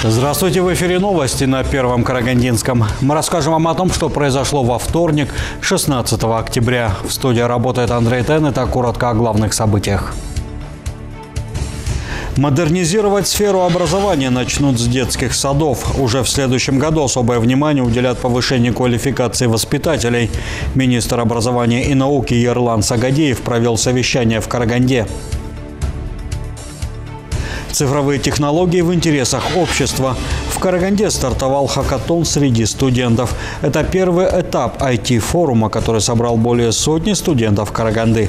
Здравствуйте, в эфире новости на Первом Карагандинском. Мы расскажем вам о том, что произошло во вторник, 16 октября. В студии работает Андрей Тен. Итак, коротко о главных событиях. Модернизировать сферу образования начнут с детских садов. Уже в следующем году особое внимание уделят повышению квалификации воспитателей. Министр образования и науки Ерлан Сагадеев провел совещание в Караганде. Цифровые технологии в интересах общества. В Караганде стартовал хакатон среди студентов. Это первый этап IT-форума, который собрал более сотни студентов Караганды.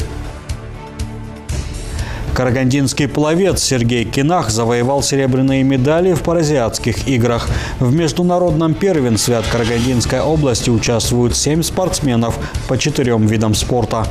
Карагандинский пловец Сергей Кинах завоевал серебряные медали в Паразиатских играх. В международном первенстве от Карагандинской области участвуют 7 спортсменов по 4 видам спорта.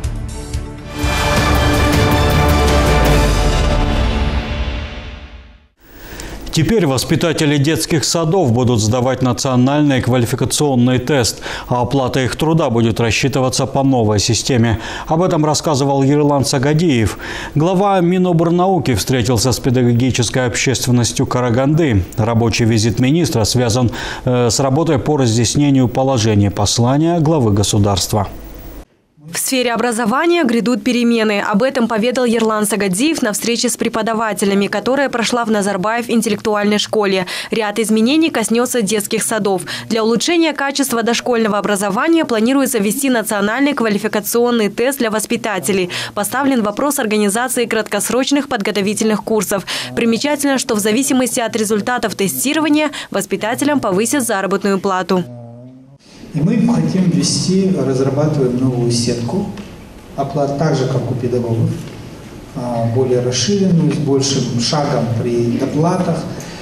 Теперь воспитатели детских садов будут сдавать национальный квалификационный тест, а оплата их труда будет рассчитываться по новой системе. Об этом рассказывал Ерлан Сагадеев. Глава Минобрнауки встретился с педагогической общественностью Караганды. Рабочий визит министра связан с работой по разъяснению положения послания главы государства. В сфере образования грядут перемены. Об этом поведал Ерлан Сагадеев на встрече с преподавателями, которая прошла в Назарбаев интеллектуальной школе. Ряд изменений коснется детских садов. Для улучшения качества дошкольного образования планируется ввести национальный квалификационный тест для воспитателей. Поставлен вопрос организации краткосрочных подготовительных курсов. Примечательно, что в зависимости от результатов тестирования воспитателям повысят заработную плату. И мы хотим разрабатываем новую сетку оплат, так же, как у педагогов, более расширенную, с большим шагом при доплатах.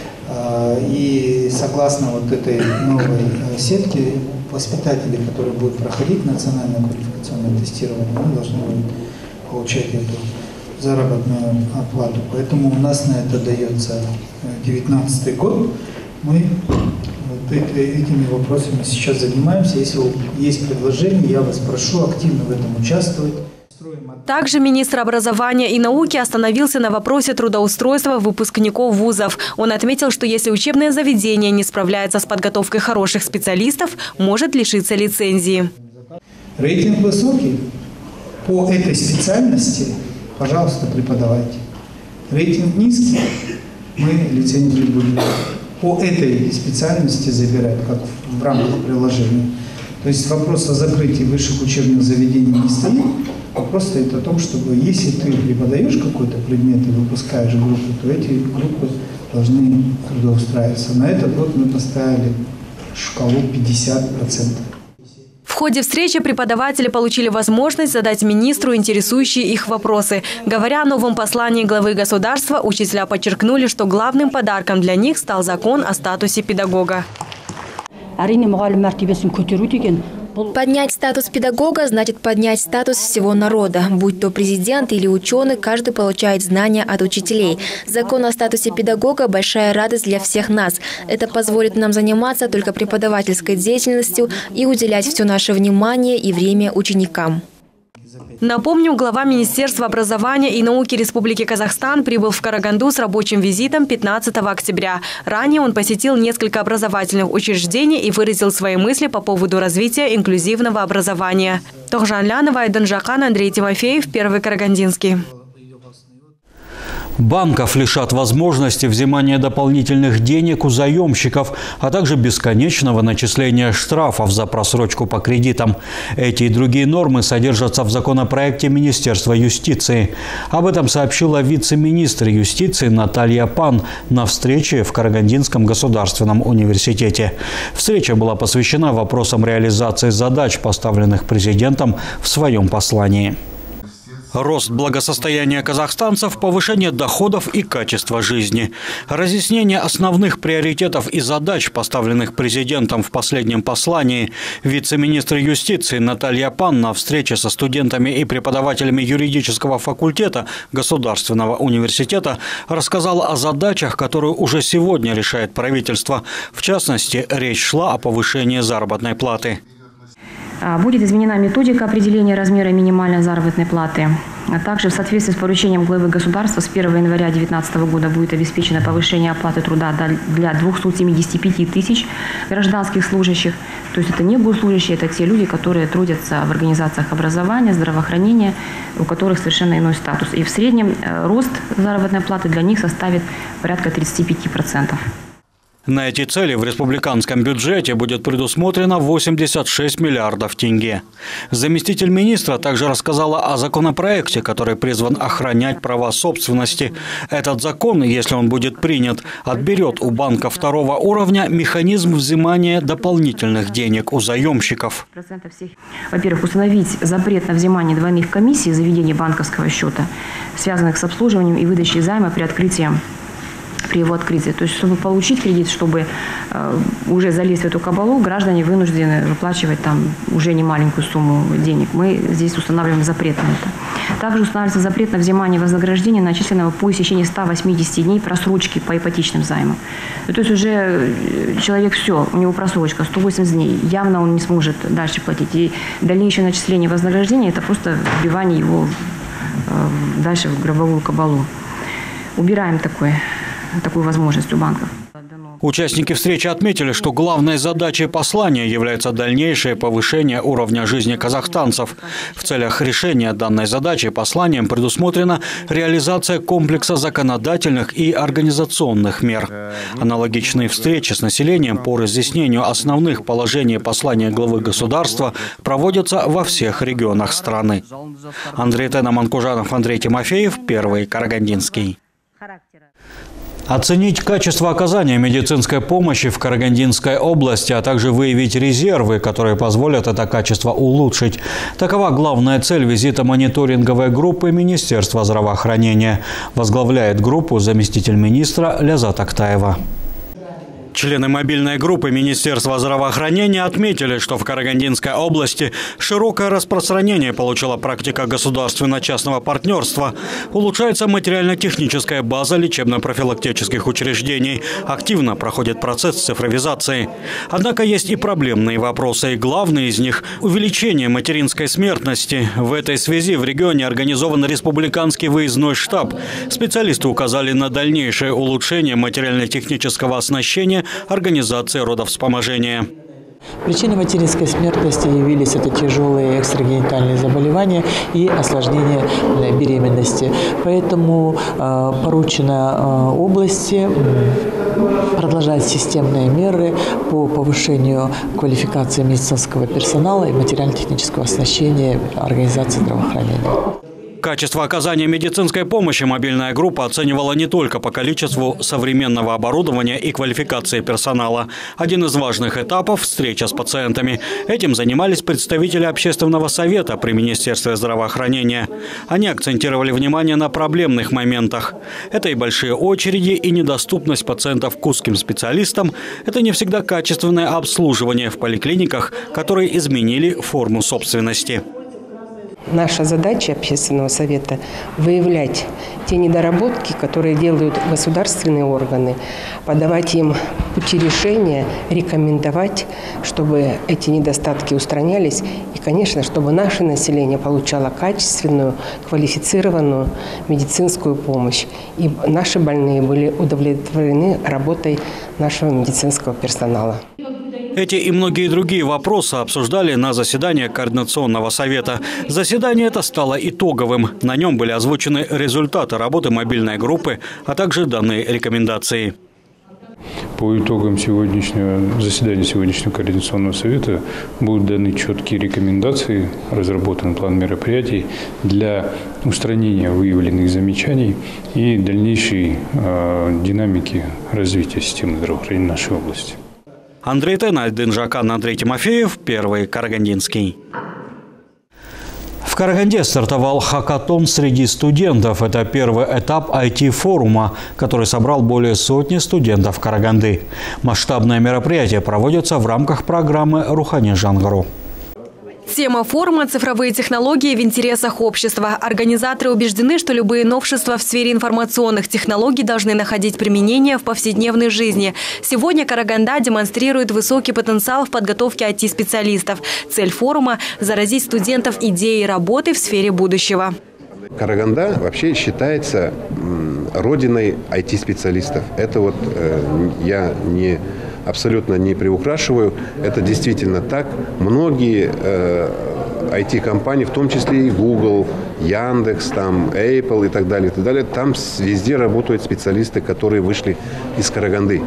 И согласно вот этой новой сетке, воспитатели, которые будут проходить национальное квалификационное тестирование, они должны будут получать эту заработную оплату. Поэтому у нас на это дается 2019 год. Мы этими вопросами сейчас занимаемся. Если есть предложения, я вас прошу активно в этом участвовать. Также министр образования и науки остановился на вопросе трудоустройства выпускников вузов. Он отметил, что если учебное заведение не справляется с подготовкой хороших специалистов, может лишиться лицензии. Рейтинг высокий. По этой специальности, пожалуйста, преподавайте. Рейтинг низкий, мы лицензию будем по этой специальности забирать, как в рамках приложения. То есть вопрос о закрытии высших учебных заведений не стоит. Вопрос стоит о том, чтобы если ты преподаешь какой-то предмет и выпускаешь группу, то эти группы должны трудоустраиваться. На этот год мы поставили шкалу 50%. В ходе встречи преподаватели получили возможность задать министру интересующие их вопросы. Говоря о новом послании главы государства, учителя подчеркнули, что главным подарком для них стал закон о статусе педагога. Поднять статус педагога значит поднять статус всего народа. Будь то президент или ученый, каждый получает знания от учителей. Закон о статусе педагога – большая радость для всех нас. Это позволит нам заниматься только преподавательской деятельностью и уделять все наше внимание и время ученикам. Напомню, глава Министерства образования и науки Республики Казахстан прибыл в Караганду с рабочим визитом 15 октября. Ранее он посетил несколько образовательных учреждений и выразил свои мысли по поводу развития инклюзивного образования. Тохжан Лянова, Айдан Жакан, Андрей Тимофеев, Первый Карагандинский. Банков лишат возможности взимания дополнительных денег у заемщиков, а также бесконечного начисления штрафов за просрочку по кредитам. Эти и другие нормы содержатся в законопроекте Министерства юстиции. Об этом сообщила вице-министр юстиции Наталья Пан на встрече в Карагандинском государственном университете. Встреча была посвящена вопросам реализации задач, поставленных президентом в своем послании. Рост благосостояния казахстанцев, повышение доходов и качества жизни. Разъяснение основных приоритетов и задач, поставленных президентом в последнем послании, вице-министр юстиции Наталья Пан на встрече со студентами и преподавателями юридического факультета Государственного университета рассказала о задачах, которые уже сегодня решает правительство. В частности, речь шла о повышении заработной платы. Будет изменена методика определения размера минимальной заработной платы. Также в соответствии с поручением главы государства с 1 января 2019 года будет обеспечено повышение оплаты труда для 275 тысяч гражданских служащих. То есть это не госслужащие, это те люди, которые трудятся в организациях образования, здравоохранения, у которых совершенно иной статус. И в среднем рост заработной платы для них составит порядка 35%. На эти цели в республиканском бюджете будет предусмотрено 86 миллиардов тенге. Заместитель министра также рассказала о законопроекте, который призван охранять права собственности. Этот закон, если он будет принят, отберет у банка второго уровня механизм взимания дополнительных денег у заемщиков. Во-первых, установить запрет на взимание двойных комиссий за ведение банковского счета, связанных с обслуживанием и выдачей займа при его открытии. То есть, чтобы получить кредит, чтобы уже залезть в эту кабалу, граждане вынуждены выплачивать там уже немаленькую сумму денег. Мы здесь устанавливаем запрет на это. Также устанавливается запрет на взимание вознаграждения, начисленного по истечении 180 дней просрочки по ипотечным займам. То есть уже человек все, у него просрочка 180 дней, явно он не сможет дальше платить. И дальнейшее начисление вознаграждения – это просто вбивание его дальше в гробовую кабалу. Убираем такую возможность у банков. Участники встречи отметили, что главной задачей послания является дальнейшее повышение уровня жизни казахстанцев. В целях решения данной задачи посланием предусмотрена реализация комплекса законодательных и организационных мер. Аналогичные встречи с населением по разъяснению основных положений послания главы государства проводятся во всех регионах страны. Андрей Тена, Манкужанов, Андрей Тимофеев, Первый Карагандинский. Оценить качество оказания медицинской помощи в Карагандинской области, а также выявить резервы, которые позволят это качество улучшить. Такова главная цель визита мониторинговой группы Министерства здравоохранения. Возглавляет группу заместитель министра Ляззат Актаева. Члены мобильной группы Министерства здравоохранения отметили, что в Карагандинской области широкое распространение получила практика государственно-частного партнерства. Улучшается материально-техническая база лечебно-профилактических учреждений. Активно проходит процесс цифровизации. Однако есть и проблемные вопросы. И главный из них – увеличение материнской смертности. В этой связи в регионе организован республиканский выездной штаб. Специалисты указали на дальнейшее улучшение материально-технического оснащения организации родовспоможения. Причиной материнской смертности явились это тяжелые экстрагенитальные заболевания и осложнения беременности. Поэтому поручено области продолжать системные меры по повышению квалификации медицинского персонала и материально-технического оснащения организации здравоохранения. Качество оказания медицинской помощи мобильная группа оценивала не только по количеству современного оборудования и квалификации персонала. Один из важных этапов – встреча с пациентами. Этим занимались представители общественного совета при Министерстве здравоохранения. Они акцентировали внимание на проблемных моментах. Это и большие очереди, и недоступность пациентов к узким специалистам. Это не всегда качественное обслуживание в поликлиниках, которые изменили форму собственности. Наша задача общественного совета – выявлять те недоработки, которые делают государственные органы, подавать им пути решения, рекомендовать, чтобы эти недостатки устранялись и, конечно, чтобы наше население получало качественную, квалифицированную медицинскую помощь. И наши больные были удовлетворены работой нашего медицинского персонала. Эти и многие другие вопросы обсуждали на заседании Координационного совета. Заседание это стало итоговым. На нем были озвучены результаты работы мобильной группы, а также данные рекомендации. По итогам заседания сегодняшнего Координационного совета будут даны четкие рекомендации, разработан план мероприятий для устранения выявленных замечаний и дальнейшей динамики развития системы здравоохранения нашей области. Андрей Тена, Дынжакан, Андрей Тимофеев, Первый Карагандинский. В Караганде стартовал хакатон среди студентов. Это первый этап IT-форума, который собрал более сотни студентов Караганды. Масштабное мероприятие проводится в рамках программы «Рухани Жангару». Тема форума «Цифровые технологии в интересах общества». Организаторы убеждены, что любые новшества в сфере информационных технологий должны находить применение в повседневной жизни. Сегодня Караганда демонстрирует высокий потенциал в подготовке IT-специалистов. Цель форума – заразить студентов идеей работы в сфере будущего. Караганда вообще считается родиной IT-специалистов. Это вот я абсолютно не приукрашиваю. Это действительно так. Многие IT-компании, в том числе и Google, Яндекс, там, Apple и так далее, там везде работают специалисты, которые вышли из Караганды.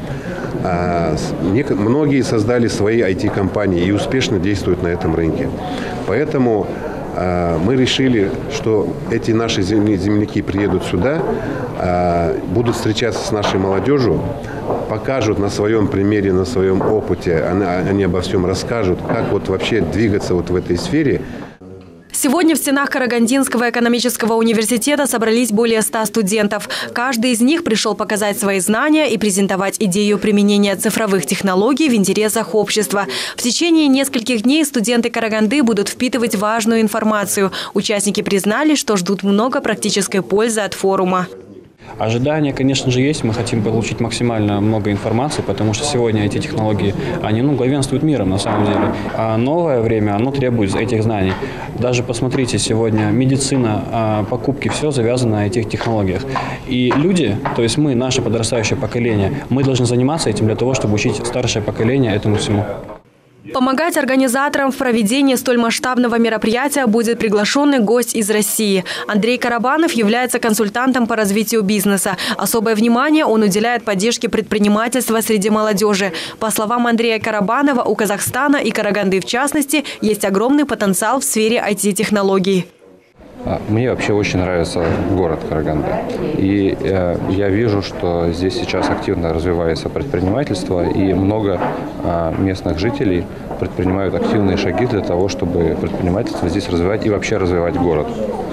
Многие создали свои IT-компании и успешно действуют на этом рынке. Поэтому мы решили, что эти наши земляки приедут сюда, будут встречаться с нашей молодежью, покажут на своем примере, на своем опыте, они обо всем расскажут, как вот вообще двигаться вот в этой сфере. Сегодня в стенах Карагандинского экономического университета собрались более 100 студентов. Каждый из них пришел показать свои знания и презентовать идею применения цифровых технологий в интересах общества. В течение нескольких дней студенты Караганды будут впитывать важную информацию. Участники признали, что ждут много практической пользы от форума. Ожидания, конечно же, есть. Мы хотим получить максимально много информации, потому что сегодня эти технологии, они главенствуют миром на самом деле. А новое время, оно требует этих знаний. Даже посмотрите, сегодня медицина, покупки, все завязано на этих технологиях. И люди, то есть мы, наше подрастающее поколение, мы должны заниматься этим для того, чтобы учить старшее поколение этому всему. Помогать организаторам в проведении столь масштабного мероприятия будет приглашенный гость из России. Андрей Карабанов является консультантом по развитию бизнеса. Особое внимание он уделяет поддержке предпринимательства среди молодежи. По словам Андрея Карабанова, у Казахстана и Караганды в частности есть огромный потенциал в сфере IT-технологий. Мне вообще очень нравится город Караганда. И я вижу, что здесь сейчас активно развивается предпринимательство, и много местных жителей предпринимают активные шаги для того, чтобы предпринимательство здесь развивать и вообще развивать город.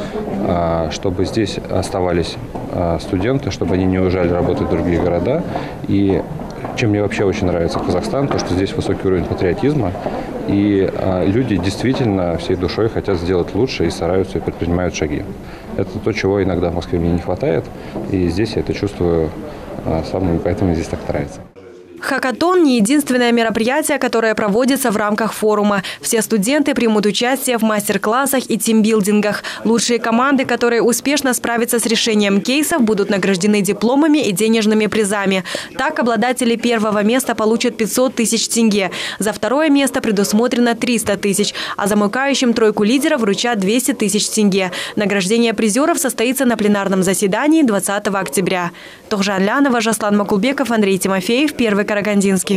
Чтобы здесь оставались студенты, чтобы они не уезжали работать в другие города. И чем мне вообще очень нравится Казахстан, то, что здесь высокий уровень патриотизма, и люди действительно всей душой хотят сделать лучше и стараются и предпринимают шаги. Это то, чего иногда в Москве мне не хватает, и здесь я это чувствую сам, и поэтому мне здесь так нравится. Хакатон – не единственное мероприятие, которое проводится в рамках форума. Все студенты примут участие в мастер-классах и тимбилдингах. Лучшие команды, которые успешно справятся с решением кейсов, будут награждены дипломами и денежными призами. Так, обладатели первого места получат 500 тысяч тенге. За второе место предусмотрено 300 тысяч, а замыкающим тройку лидеров вручат 200 тысяч тенге. Награждение призеров состоится на пленарном заседании 20 октября. Тохжан Лянова, Жаслан Макулбеков, Андрей Тимофеев, Первый Карагандинский.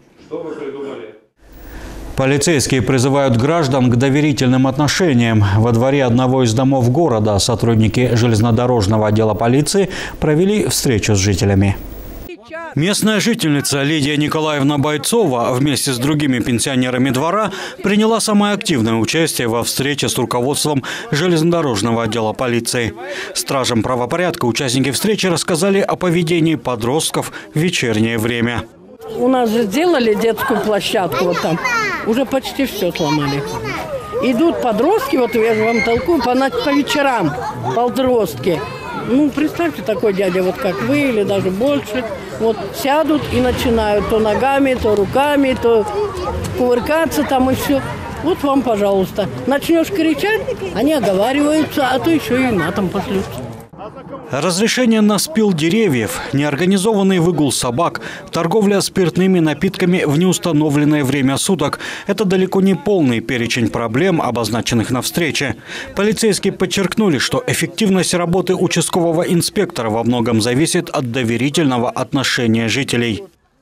Полицейские призывают граждан к доверительным отношениям. Во дворе одного из домов города сотрудники железнодорожного отдела полиции провели встречу с жителями. Местная жительница Лидия Николаевна Бойцова вместе с другими пенсионерами двора приняла самое активное участие во встрече с руководством железнодорожного отдела полиции. Стражам правопорядка участники встречи рассказали о поведении подростков в вечернее время. У нас же сделали детскую площадку, вот там уже почти все сломали. Идут подростки, вот я же вам толкую, по вечерам подростки. Ну, представьте, такой дядя, вот как вы, или даже больше, вот сядут и начинают то ногами, то руками, то кувыркаться там и все. Вот вам, пожалуйста. Начнешь кричать, они оговариваются, а то еще и матом пошлют. Разрешение на спил деревьев, неорганизованный выгул собак, торговля спиртными напитками в неустановленное время суток – это далеко не полный перечень проблем, обозначенных на встрече. Полицейские подчеркнули, что эффективность работы участкового инспектора во многом зависит от доверительного отношения жителей.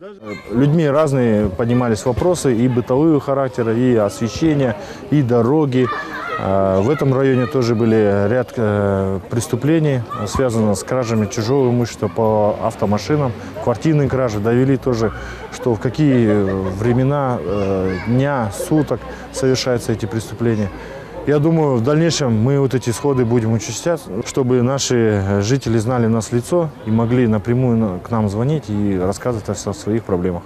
Людьми разные поднимались вопросы и бытового характера, и освещения, и дороги. В этом районе тоже были ряд преступлений, связанных с кражами чужого имущества по автомашинам, квартирные кражи. Довели тоже, что в какие времена дня, суток совершаются эти преступления. Я думаю, в дальнейшем мы вот эти исходы будем участять, чтобы наши жители знали нас в лицо и могли напрямую к нам звонить и рассказывать о своих проблемах.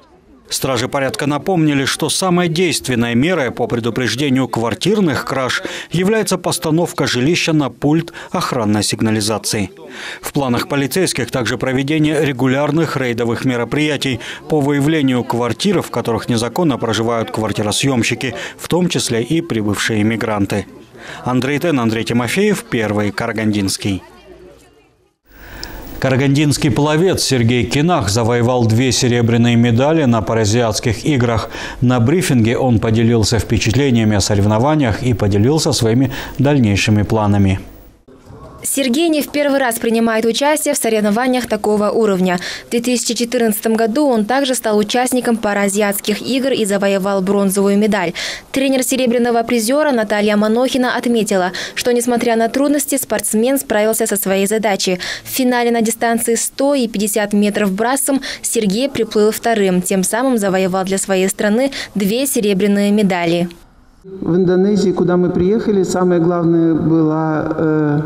Стражи порядка напомнили, что самой действенной мерой по предупреждению квартирных краж является постановка жилища на пульт охранной сигнализации. В планах полицейских также проведение регулярных рейдовых мероприятий по выявлению квартир, в которых незаконно проживают квартиросъемщики, в том числе и прибывшие иммигранты. Андрей Тен, Андрей Тимофеев, Первый Карагандинский. Карагандинский пловец Сергей Кинах завоевал 2 серебряные медали на Паразиатских играх. На брифинге он поделился впечатлениями о соревнованиях и поделился своими дальнейшими планами. Сергей не в первый раз принимает участие в соревнованиях такого уровня. В 2014 году он также стал участником Паразиатских игр и завоевал бронзовую медаль. Тренер серебряного призера Наталья Манохина отметила, что, несмотря на трудности, спортсмен справился со своей задачей. В финале на дистанции 100 и 50 метров брасом Сергей приплыл вторым, тем самым завоевал для своей страны 2 серебряные медали. В Индонезии, куда мы приехали, самое главное было...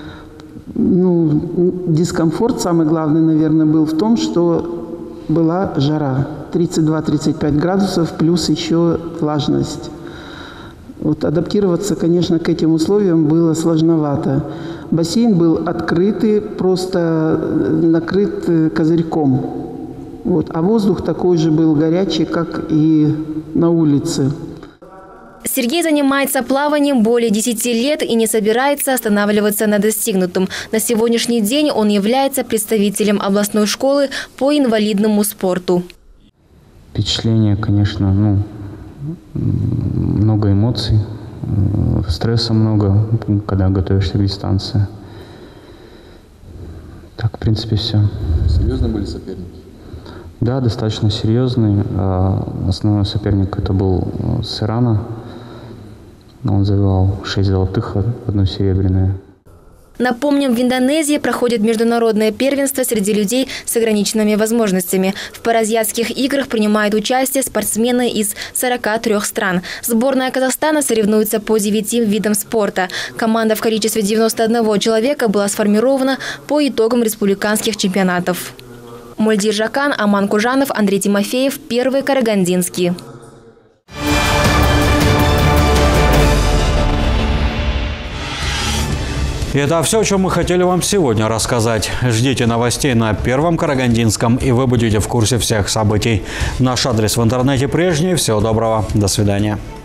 дискомфорт самый главный, наверное, был в том, что была жара. 32-35 градусов, плюс еще влажность. Адаптироваться, конечно, к этим условиям было сложновато. Бассейн был открытый, просто накрыт козырьком. А воздух такой же был горячий, как и на улице. Сергей занимается плаванием более 10 лет и не собирается останавливаться на достигнутом. На сегодняшний день он является представителем областной школы по инвалидному спорту. Впечатление, конечно, много эмоций, стресса много, когда готовишься к дистанции. Так, в принципе, все. Серьезно были соперники? Да, достаточно серьезный. Основной соперник это был с Ирана. Он завоевал 6 золотых, 1 серебряную. Напомним, в Индонезии проходит международное первенство среди людей с ограниченными возможностями. В Паразиатских играх принимают участие спортсмены из 43 стран. Сборная Казахстана соревнуется по 9 видам спорта. Команда в количестве 91 человека была сформирована по итогам республиканских чемпионатов. Мульдир Жакан, Аман Кужанов, Андрей Тимофеев, Первый Карагандинский. И это все, о чем мы хотели вам сегодня рассказать. Ждите новостей на Первом Карагандинском, и вы будете в курсе всех событий. Наш адрес в интернете прежний. Всего доброго. До свидания.